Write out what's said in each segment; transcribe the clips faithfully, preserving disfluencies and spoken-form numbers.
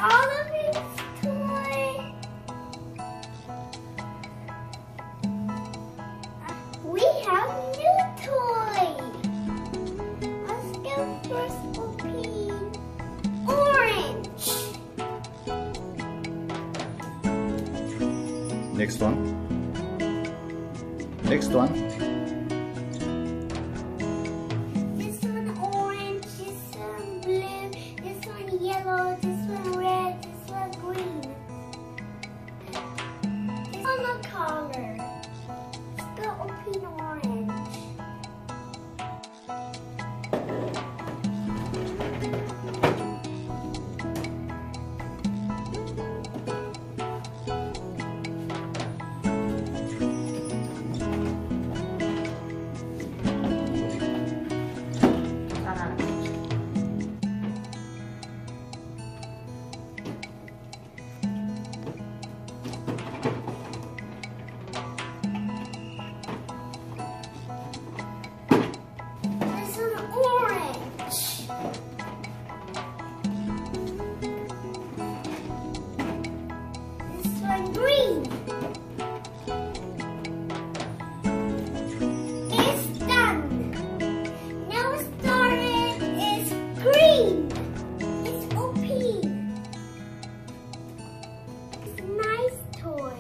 Oliver's toy. We have new toy. Let's go first open orange. Next one. Next one. This one orange, this one blue, this one yellow, this one red, this one green. This one a color. Let's go open orange. This one orange. This one green. It's done. Now started is green. It's open. It's a nice toy.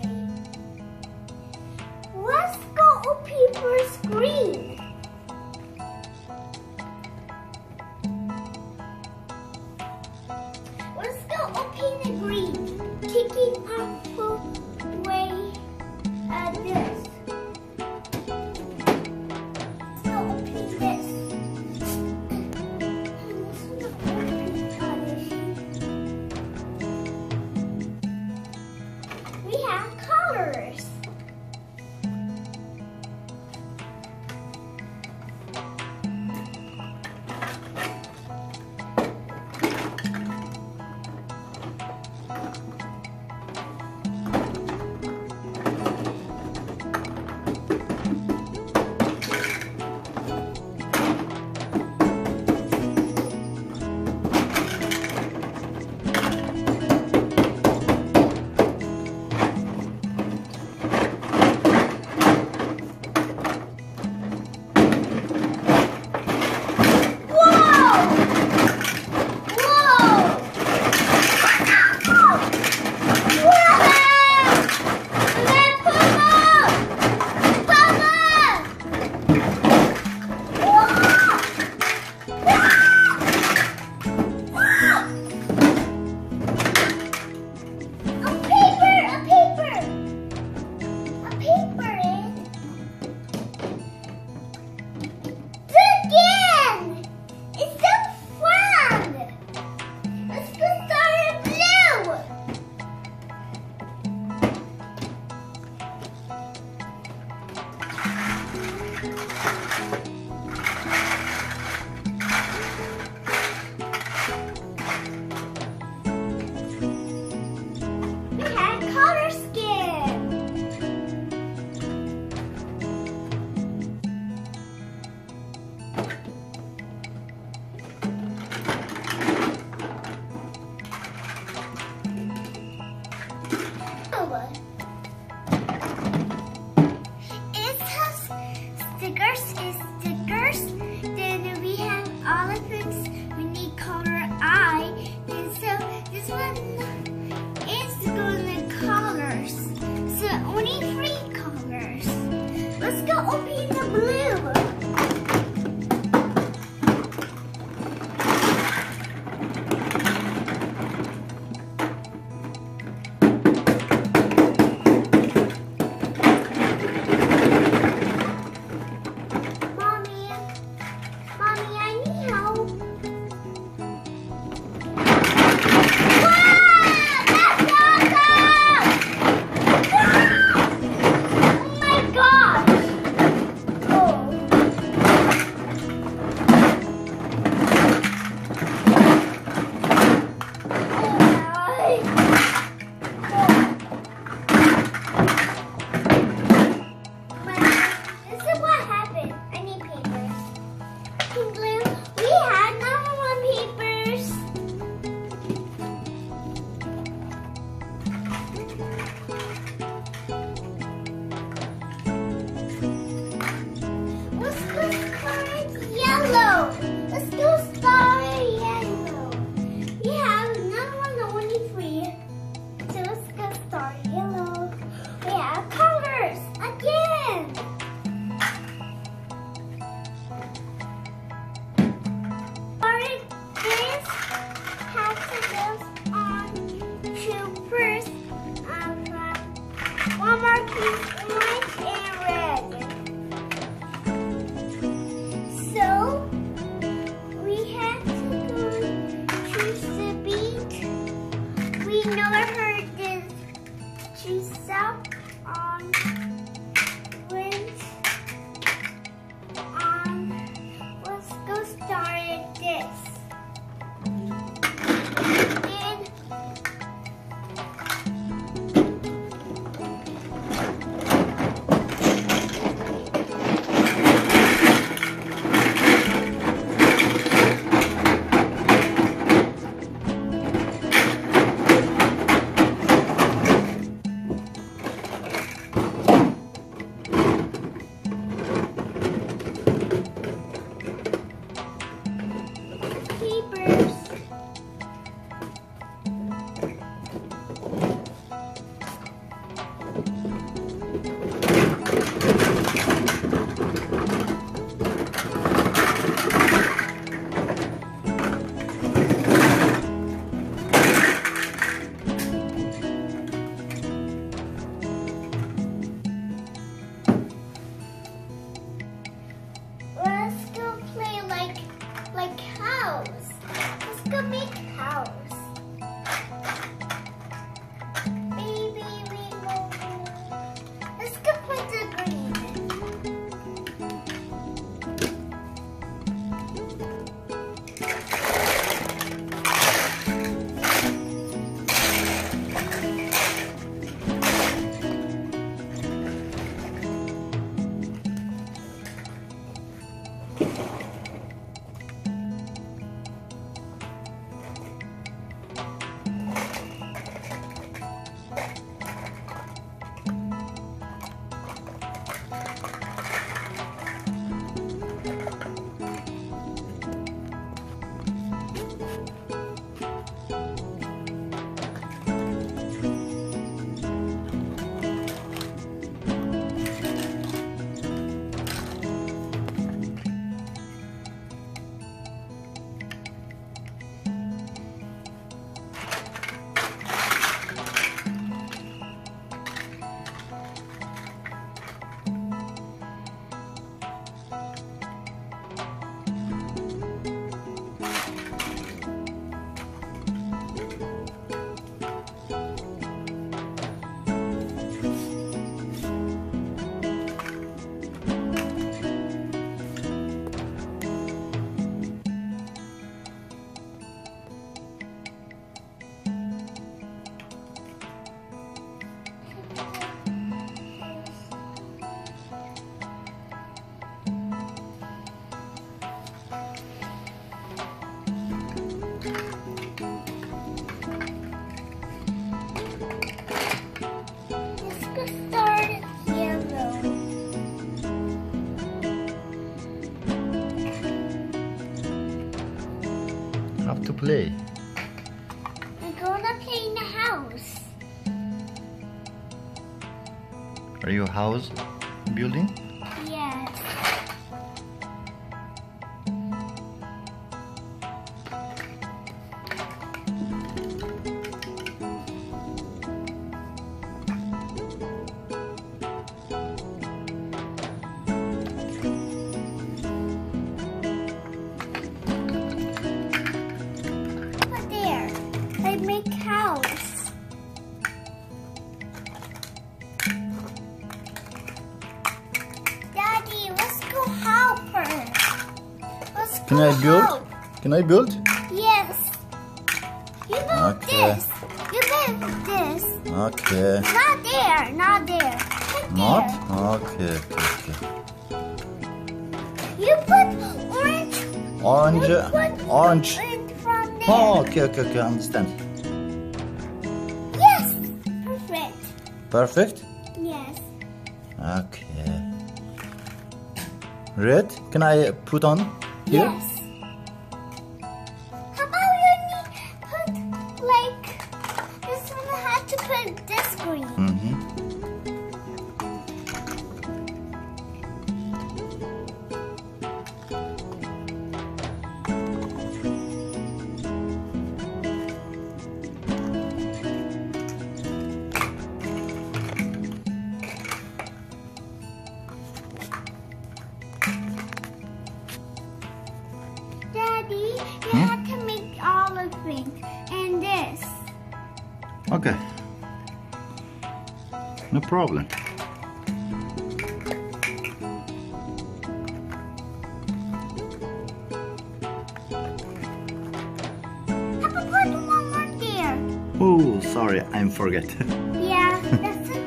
Let's go open first green. Let's go open the green. Kicking up way at this. Let's go open this. We have colors. It has stickers, is stickers. Then we have elephants. We need color eye. And so this one is going to colors. So only three colors. Let's go open the blue. Mommy, I need help. Have to play. We're gonna play in the house. Are you a house building? Yes. Look there. They make house. Daddy, let's go help her. Let's go Can I build? help. Can I build? Yes. You build Okay. this. You build this. Okay. Not there. Not there. Right Not? there. Okay. Okay. You put orange. Orange. You put Orange. in from there. Oh, okay, okay, okay. I understand. Yes. Perfect. Perfect. Yes. Okay. Red. Can I put on here? Yes. How about you need put like this one had to put this green. Mm-hmm. Daddy, you Hmm? have to make all of pink and this. Okay. No problem. How about put one more there? Oh, sorry, I forget. Yeah, that's okay.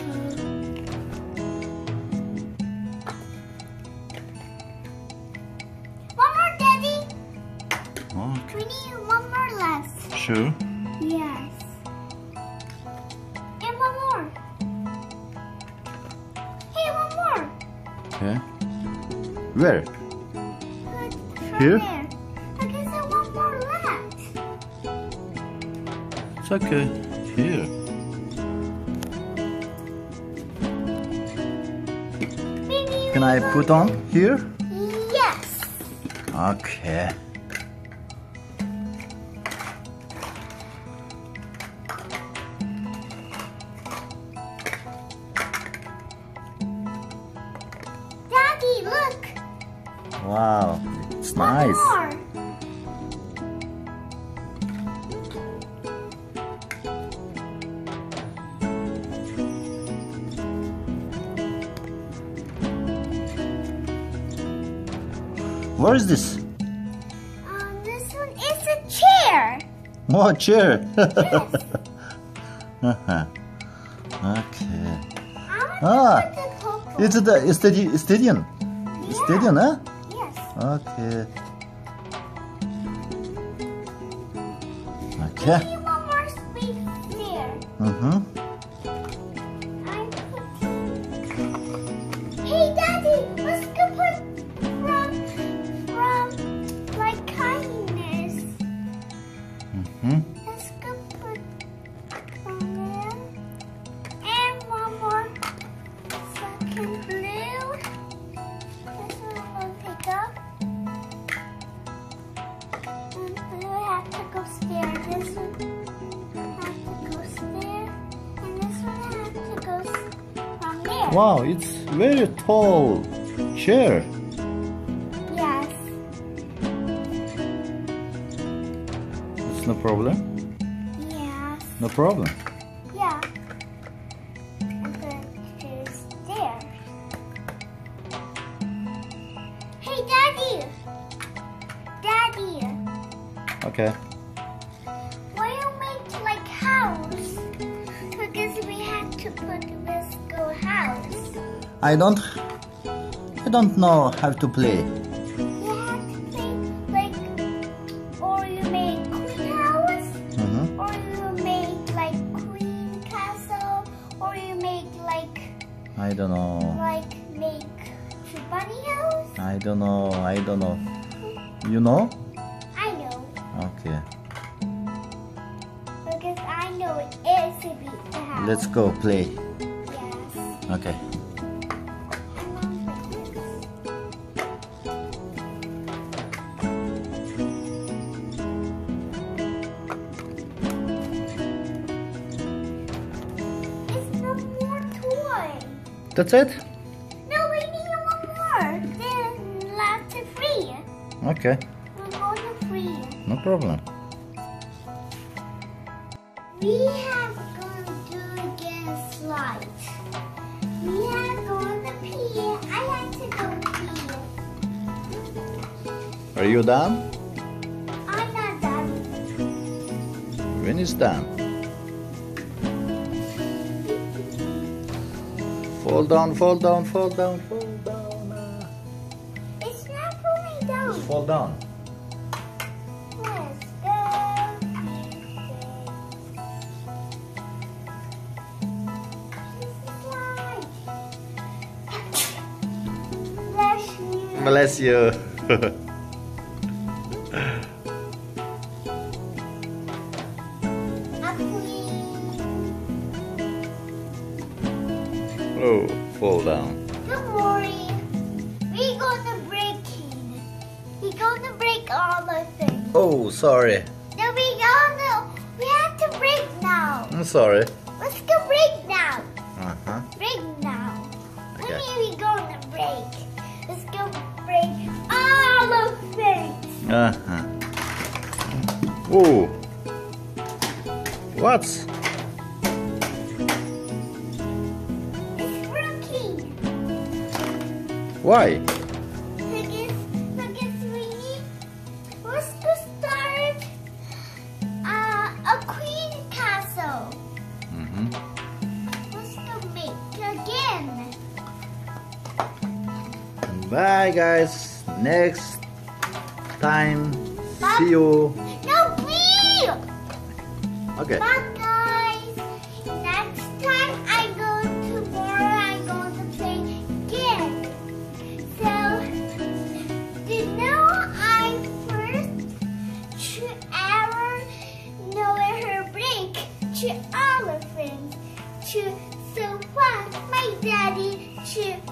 One more, Daddy. Okay. We need one more left. Sure. Yes. And one more. Hey, one more. Okay. Where? Put from Here? there. Okay, so one more left. It's okay. Here. Maybe Can we I go- put on here? Yes. Okay. Daddy, look. Wow, it's One nice. more. What is this? Um, this one is a chair. Oh, chair. Yes. Uh-huh. Okay. I want Ah, to put the cocoa. it's the stadi stadium. Yeah. Stadium, huh? Yes. Okay. Maybe Okay. one more space there. Mm-hmm. I'm putting... Hey, Daddy, let's go put from, from, like, kindness. Mm-hmm. Let's go put from there. And one more second blue. This one will pick up. And blue have to go there. This one have to go there. And this one have to go s- from there. Wow, it's very tall chair. Yes. It's no problem. Yes. No problem. Yeah. And then choose there. Hey, Daddy! Daddy! Okay. Why you make like house? Because we have to put this go house. I don't I don't know how to play. You have to play like, or you make queen house, Mm-hmm. or you make like queen castle, or you make like I don't know. like make bunny house. I don't know. I don't know. You know? I know Okay. because I know it is to be the house. Let's go play. Yes. Okay. It's no more toy. That's it? No, we need one more. Then last to free. Okay. We're going to free. No problem. We have going to do again slide. We have going to pee. I have to go pee. Are you done? I'm not done. When is done? Fall down, fall down, fall down, fall down. ah. It's not falling down. Fall down. Let's go. Slide. Bless you. Bless you. A queen. Oh, fall down. Don't worry. We're gonna break it. We're gonna break all of things. Oh, sorry. No, we gonna. We have to break now. I'm sorry. Let's go break now. Uh-huh. Break now. Okay. When are we gonna break? Let's go break all of things. Uh-huh. Oh. What's? It's rookie. Why? Because, because we need. Let's go start uh, a queen castle. Mm-hmm. Let's go make again. Bye, guys. Next time. Bye. See you. No, please. Okay. Bye, guys. Next time I go tomorrow, I'm going to play again. So, you know I first to ever know her break to elephants to so what my daddy to